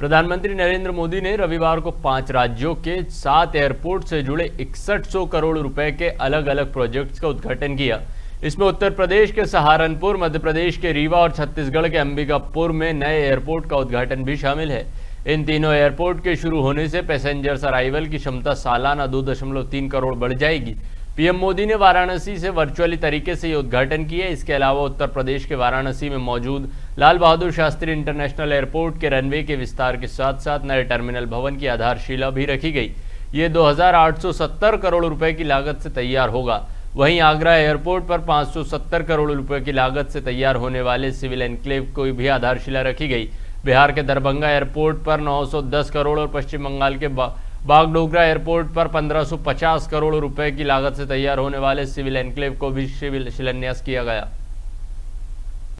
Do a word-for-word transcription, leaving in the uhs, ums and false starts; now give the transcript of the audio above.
प्रधानमंत्री नरेंद्र मोदी ने रविवार को पांच राज्यों के सात एयरपोर्ट से जुड़े इकसठ सौ करोड़ रुपए के अलग अलग प्रोजेक्ट्स का उद्घाटन किया। इसमें उत्तर प्रदेश के सहारनपुर, मध्य प्रदेश के रीवा और छत्तीसगढ़ के अंबिकापुर में नए एयरपोर्ट का उद्घाटन भी शामिल है। इन तीनों एयरपोर्ट के शुरू होने से पैसेंजर्स अराइवल की क्षमता सालाना दो दशमलव तीन करोड़ बढ़ जाएगी। पीएम मोदी ने वाराणसी से वर्चुअली तरीके से ये उद्घाटन किया। इसके अलावा उत्तर प्रदेश के वाराणसी में मौजूद लाल बहादुर शास्त्री इंटरनेशनल एयरपोर्ट के रनवे के विस्तार के साथ साथ नए टर्मिनल भवन की आधारशिला भी रखी गई। ये दो हजार आठ सौ सत्तर करोड़ रुपए की लागत से तैयार होगा। वहीं आगरा एयरपोर्ट पर पाँच सौ सत्तर करोड़ रुपए की लागत से तैयार होने वाले सिविल एनक्लेव को भी आधारशिला रखी गई। बिहार के दरभंगा एयरपोर्ट पर नौ सौ दस करोड़ और पश्चिम बंगाल के बागडोगरा एयरपोर्ट पर पंद्रह सौ पचास करोड़ रुपए की लागत से तैयार होने वाले सिविल एनक्लेव को भी शिलान्यास किया गया।